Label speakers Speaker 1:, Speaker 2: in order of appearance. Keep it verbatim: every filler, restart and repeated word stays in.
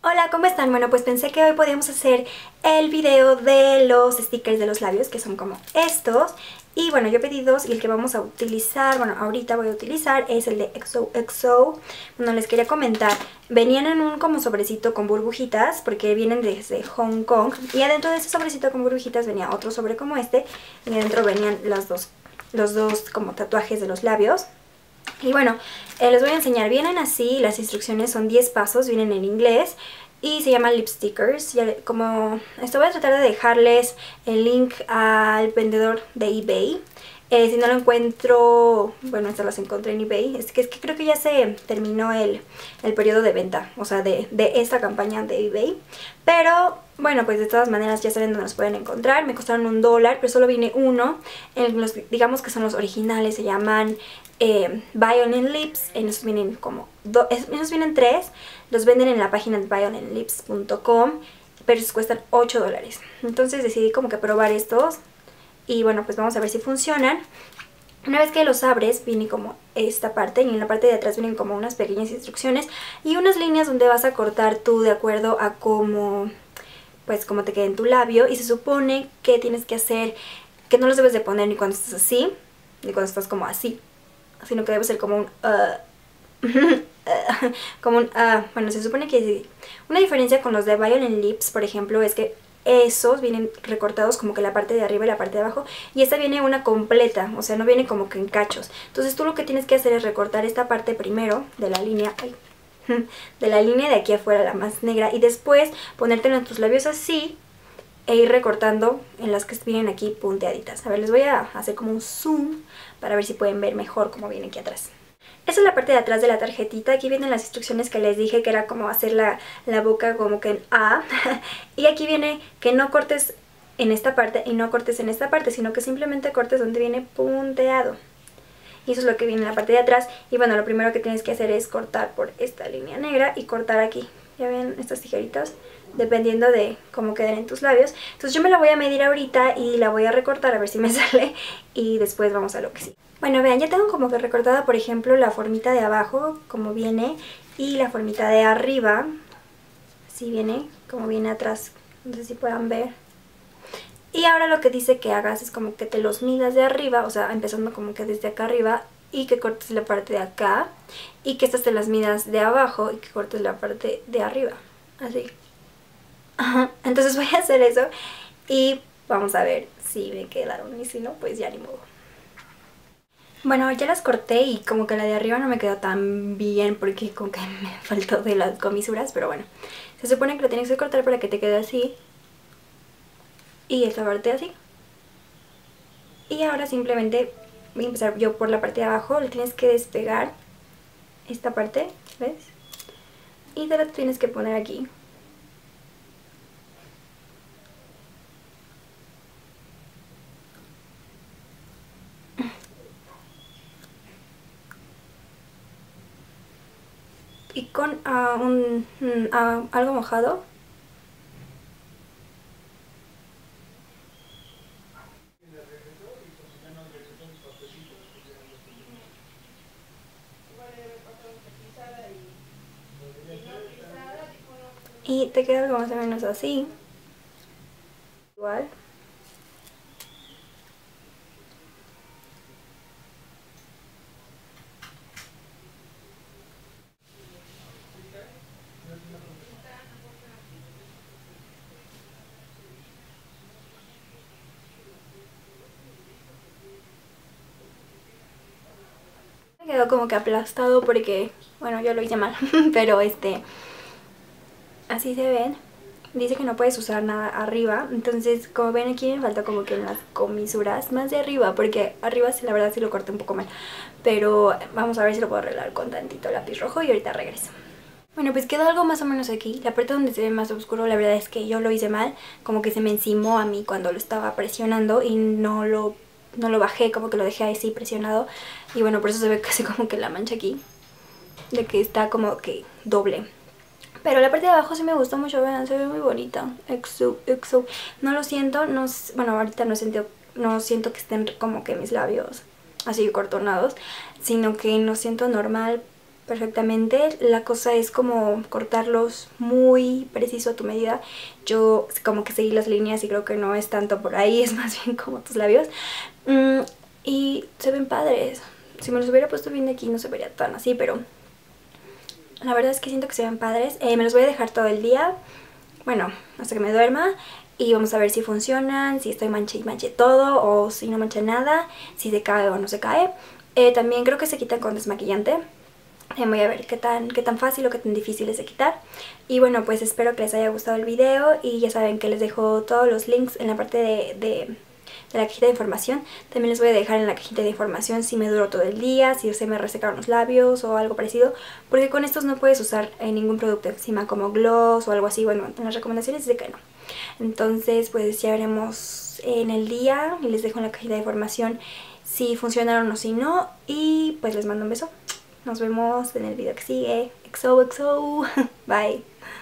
Speaker 1: Hola, ¿cómo están? Bueno, pues pensé que hoy podíamos hacer el video de los stickers de los labios, que son como estos. Y bueno, yo pedí dos y el que vamos a utilizar, bueno, ahorita voy a utilizar es el de X O X O. Bueno, les quería comentar, venían en un como sobrecito con burbujitas, porque vienen desde Hong Kong. Y adentro de ese sobrecito con burbujitas venía otro sobre como este, y adentro venían los dos, los dos como tatuajes de los labios. Y bueno, eh, les voy a enseñar, vienen así, las instrucciones son diez pasos, vienen en inglés y se llaman lip stickers. Ya, como esto voy a tratar de dejarles el link al vendedor de eBay. Eh, si no lo encuentro, bueno, estas las encontré en eBay. Es que, es que creo que ya se terminó el, el periodo de venta, o sea, de, de esta campaña de eBay. Pero bueno, pues de todas maneras ya saben dónde los pueden encontrar. Me costaron un dólar, pero solo viene uno. En los, digamos que son los originales, se llaman eh, Violin Lips. En esos vienen como dos, esos vienen tres. Los venden en la página de violin lips punto com, pero esos cuestan ocho dólares. Entonces decidí como que probar estos. Y bueno, pues vamos a ver si funcionan. Una vez que los abres, viene como esta parte, y en la parte de atrás vienen como unas pequeñas instrucciones y unas líneas donde vas a cortar tú de acuerdo a cómo, pues cómo te quede en tu labio. Y se supone que tienes que hacer, que no los debes de poner ni cuando estás así, ni cuando estás como así, sino que debe ser como un uh, como un uh, bueno, se supone que una diferencia con los de Violin Lips, por ejemplo, es que esos vienen recortados como que la parte de arriba y la parte de abajo, y esta viene una completa, o sea, no viene como que en cachos. Entonces tú lo que tienes que hacer es recortar esta parte primero de la línea, ay, de la línea de aquí afuera, la más negra, y después ponértelo en tus labios así e ir recortando en las que vienen aquí punteaditas. A ver, les voy a hacer como un zoom para ver si pueden ver mejor cómo viene aquí atrás. Esta es la parte de atrás de la tarjetita. Aquí vienen las instrucciones que les dije, que era como hacer la, la boca como que en A. Y aquí viene que no cortes en esta parte y no cortes en esta parte, sino que simplemente cortes donde viene punteado. Y eso es lo que viene en la parte de atrás. Y bueno, lo primero que tienes que hacer es cortar por esta línea negra y cortar aquí. Ya ven estas tijeritas, dependiendo de cómo queden en tus labios. Entonces yo me la voy a medir ahorita y la voy a recortar a ver si me sale. Y después vamos a lo que sí. Bueno, vean, ya tengo como que recortada, por ejemplo, la formita de abajo, como viene, y la formita de arriba, así viene, como viene atrás, no sé si puedan ver. Y ahora lo que dice que hagas es como que te los midas de arriba, o sea, empezando como que desde acá arriba, y que cortes la parte de acá, y que estas te las midas de abajo, y que cortes la parte de arriba, así. Entonces voy a hacer eso, y vamos a ver si me quedaron, y si no, pues ya ni modo. Bueno, ya las corté y como que la de arriba no me quedó tan bien porque como que me faltó de las comisuras, pero bueno. Se supone que lo tienes que cortar para que te quede así. Y esta parte así. Y ahora simplemente voy a empezar yo por la parte de abajo. Le tienes que despegar esta parte, ¿ves? Y te la tienes que poner aquí. Y con uh, un, uh, algo mojado y te queda algo más o menos así. Igual. Me quedó como que aplastado porque, bueno, yo lo hice mal, pero este, así se ven. Dice que no puedes usar nada arriba, entonces como ven aquí me falta como que en las comisuras más de arriba, porque arriba sí, la verdad sí lo corté un poco mal, pero vamos a ver si lo puedo arreglar con tantito lápiz rojo y ahorita regreso. Bueno, pues quedó algo más o menos aquí. La parte donde se ve más oscuro, la verdad es que yo lo hice mal, como que se me encimó a mí cuando lo estaba presionando y no lo, no lo bajé, como que lo dejé así presionado, y bueno, por eso se ve casi como que la mancha aquí, de que está como que doble. Pero la parte de abajo sí me gustó mucho, vean, se ve muy bonita. X O X O. No lo siento, no, bueno, ahorita no siento, no siento que estén como que mis labios así cortonados, sino que lo siento normal, perfectamente. La cosa es como cortarlos muy preciso a tu medida. Yo como que seguí las líneas y creo que no es tanto por ahí, es más bien como tus labios. Mm, y se ven padres. Si me los hubiera puesto bien de aquí no se vería tan así, pero la verdad es que siento que se ven padres. Eh, me los voy a dejar todo el día, bueno, hasta que me duerma. Y vamos a ver si funcionan, si estoy manche y manche todo, o si no mancha nada, si se cae o no se cae. Eh, también creo que se quitan con desmaquillante. Eh, voy a ver qué tan, qué tan fácil o qué tan difícil es de quitar. Y bueno, pues espero que les haya gustado el video. Y ya saben que les dejo todos los links en la parte de, de, de la cajita de información. También les voy a dejar en la cajita de información si me duró todo el día, si se me resecaron los labios o algo parecido. Porque con estos no puedes usar eh, ningún producto encima como gloss o algo así. Bueno, en las recomendaciones dice que no. Entonces pues ya veremos en el día y les dejo en la cajita de información si funcionaron o si no. Y pues les mando un beso. Nos vemos en el video que sigue. X O X O. Bye.